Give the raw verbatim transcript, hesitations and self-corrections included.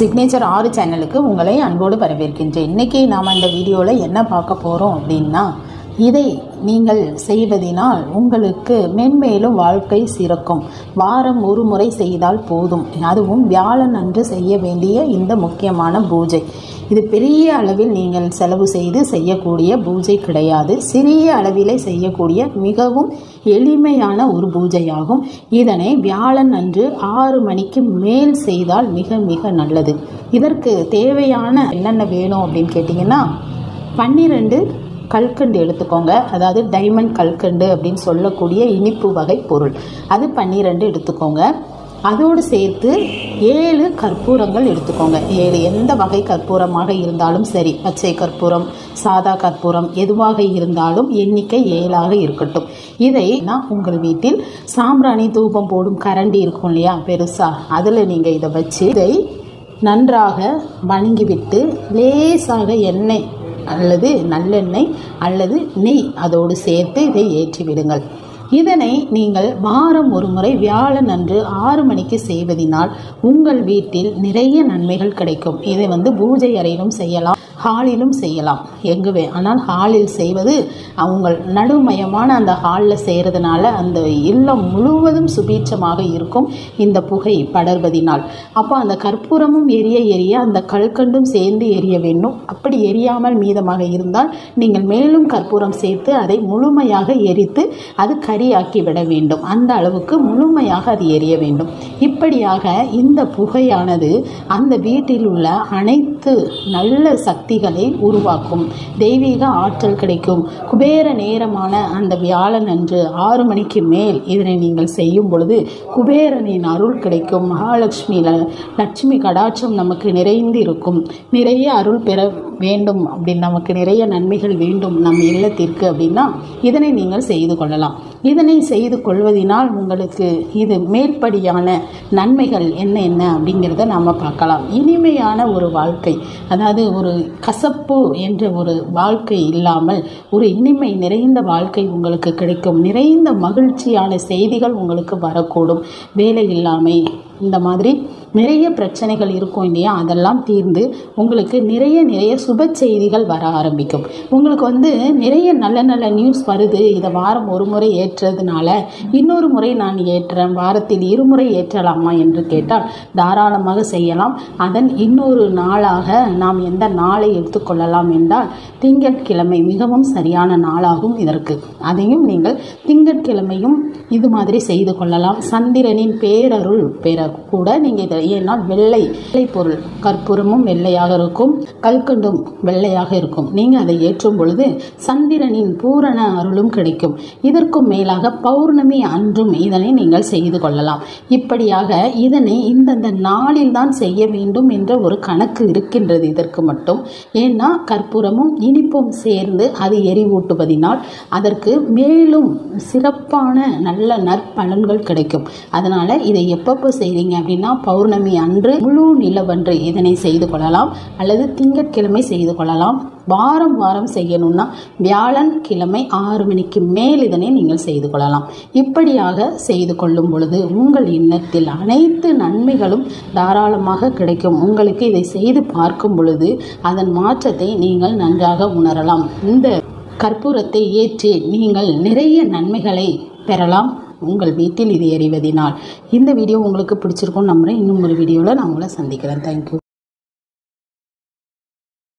Signature ஆறு சேனலுக்கு உங்களை அன்போடு வரவேற்கின்றேன். இன்றைக்கி நாம் இந்த வீடியோவில் என்ன பார்க்க போகிறோம் அப்படின்னா, இதை நீங்கள் செய்வதினால் உங்களுக்கு மென்மேலும் வாழ்க்கை சிறக்கும். வாரம் ஒரு முறை செய்தால் போதும். அதுவும் வியாழன் அன்று செய்ய வேண்டிய இந்த முக்கியமான பூஜை. இது பெரிய அளவில் நீங்கள் செலவு செய்து செய்யக்கூடிய பூஜை கிடையாது. சிறிய அளவிலே செய்யக்கூடிய மிகவும் எளிமையான ஒரு பூஜையாகும். இதனை வியாழன் அன்று ஆறு மணிக்கு மேல் செய்தால் மிக மிக நல்லது. இதற்கு தேவையான என்னென்ன வேணும் அப்படின்னு கேட்டிங்கன்னா, பன்னிரெண்டு கல்கண்டு எடுத்துக்கோங்க. அதாவது டைமண்ட் கல்கண்டு அப்படின்னு சொல்லக்கூடிய இனிப்பு வகை பொருள், அது பன்னிரெண்டு எடுத்துக்கோங்க. அதோடு சேர்த்து ஏழு கற்பூரங்கள் எடுத்துக்கோங்க. ஏழு எந்த வகை கற்பூரமாக இருந்தாலும் சரி, பச்சை கற்பூரம், சாதா கற்பூரம், எதுவாக இருந்தாலும் எண்ணிக்கை ஏழாக இருக்கட்டும். இதை நான் உங்கள் வீட்டில் சாம்பிராணி தூபம் போடும் கரண்டி இருக்கும் இல்லையா, பெருசா, அதில் நீங்கள் இதை வச்சு இதை நன்றாக வணங்கிவிட்டு லேசாக எண்ணெய் அல்லது நல்லெண்ணெய் அல்லது நெய் அதோடு சேர்த்து இதை ஏற்றி விடுங்கள். இதனை நீங்கள் வாரம் ஒரு முறை வியாழன் அன்று ஆறு மணிக்கு செய்வதினால் உங்கள் வீட்டில் நிறைய நன்மைகள் கிடைக்கும். இதை வந்து பூஜை அறையிலும் செய்யலாம், ஹாலிலும் செய்யலாம், எங்குவே. ஆனால் ஹாலில் செய்வது உங்கள் நடுமயமான அந்த ஹாலில் செய்கிறதுனால அந்த இல்லம் முழுவதும் சுபீட்சமாக இருக்கும் இந்த புகை படர்வதினால். அப்போ அந்த கற்பூரமும் எரிய எரிய அந்த கல்கண்டும் சேர்ந்து எரிய வேண்டும். அப்படி எரியாமல் மீதமாக இருந்தால் நீங்கள் மேலும் கற்பூரம் சேர்த்து அதை முழுமையாக எரித்து அது கரியாக்கி விட வேண்டும். அந்த அளவுக்கு முழுமையாக அது எரிய வேண்டும். இப்படியாக இந்த புகையானது அந்த வீட்டில் உள்ள அனைத்து நல்ல சக்திகளை உருவாக்கும். தெய்வீக ஆற்றல் கிடைக்கும். குபேர நேரமான அந்த வியாழன் அன்று ஆறு மணிக்கு மேல் இதனை நீங்கள் செய்யும் பொழுது குபேரனின் அருள் கிடைக்கும். மகாலட்சுமி லட்சுமி கடாட்சம் நமக்கு நிறைந்து இருக்கும். நிறைய அருள் பெற வேண்டும் அப்படின்னு, நமக்கு நிறைய நன்மைகள் வேண்டும் நம் இல்லத்திற்கு அப்படின்னா இதனை நீங்கள் செய்து கொள்ளலாம். இதனை செய்து கொள்வதினால் உங்களுக்கு இது மேற்படியான நன்மைகள் என்ன என்ன அப்படிங்கிறத நாம் பார்க்கலாம். இனிமையான ஒரு வாழ்க்கை, அதாவது ஒரு கசப்பு என்ற ஒரு வாழ்க்கை இல்லாமல் ஒரு இனிமை நிறைந்த வாழ்க்கை உங்களுக்கு கிடைக்கும். நிறைந்த மகிழ்ச்சியான செய்திகள் உங்களுக்கு வரக்கூடும். வேலை இல்லாமை, இந்த மாதிரி நிறைய பிரச்சனைகள் இருக்கும் இல்லையா, அதெல்லாம் தீர்ந்து உங்களுக்கு நிறைய நிறைய சுப செய்திகள் வர ஆரம்பிக்கும். உங்களுக்கு வந்து நிறைய நல்ல நல்ல நியூஸ் வருது. இதை வாரம் ஒரு முறை ஏற்றுறதுனால இன்னொரு முறை நான் ஏற்றுறேன், வாரத்தில் இருமுறை ஏற்றலாமா என்று கேட்டால் தாராளமாக செய்யலாம். அதன் இன்னொரு நாளாக நாம் எந்த நாளை எடுத்துக்கொள்ளலாம் என்றால் திங்கட்கிழமை மிகவும் சரியான நாளாகும் இதற்கு. அதையும் நீங்கள் திங்கட்கிழமையும் இது மாதிரி செய்து கொள்ளலாம். சந்திரனின் பேரருள் பெற கூட நீங்கள் இதை, ஏன்னால் வெள்ளை வெள்ளை பொருள், கற்பூரமும் வெள்ளையாக இருக்கும், கல்கண்டும் வெள்ளையாக இருக்கும். நீங்கள் அதை ஏற்றும் பொழுது சந்திரனின் பூரண அருளும் கிடைக்கும். இதற்கும் மேலாக பௌர்ணமி அன்றும் இதனை நீங்கள் செய்து கொள்ளலாம். இப்படியாக இதனை இந்தந்த நாளில் தான் செய்ய வேண்டும் என்ற ஒரு கணக்கு இருக்கின்றது இதற்கு மட்டும். ஏன்னா கற்பூரமும் இனிப்பும் சேர்ந்து அது எரிவூட்டுவதினால் அதற்கு மேலும் சிறப்பான நல்ல நற்பலன்கள் கிடைக்கும். அதனால இதை எப்பப்போ செய்றீங்க அப்படின்னா, பௌர்ணமி அன்று, முழு நிலவன்று இதனை செய்து கொள்ளலாம், அல்லது திங்கட்கிழமை செய்து கொள்ளலாம். வாரம் வாரம் செய்யணும்னா வியாழன் கிழமை ஆறு மணிக்கு மேல் இதனை நீங்கள் செய்து கொள்ளலாம். இப்படியாக செய்து கொள்ளும் பொழுது உங்கள் எண்ணத்தில் அனைத்து நன்மைகளும் தாராளமாக கிடைக்கும். உங்களுக்கு இதை செய்து பார்க்கும் பொழுது அதன் மாற்றத்தை நீங்கள் நன்றாக உணரலாம். இந்த கற்பூரத்தை ஏற்றி நீங்கள் நிறைய நன்மைகளை பெறலாம் உங்கள் வீட்டில் இது எறிவதினால். இந்த வீடியோ உங்களுக்கு பிடிச்சிருக்கும் நம்புறேன். இன்னும் ஒரு வீடியோவில் நான் உங்களை சந்திக்கிறேன். தேங்க்யூ.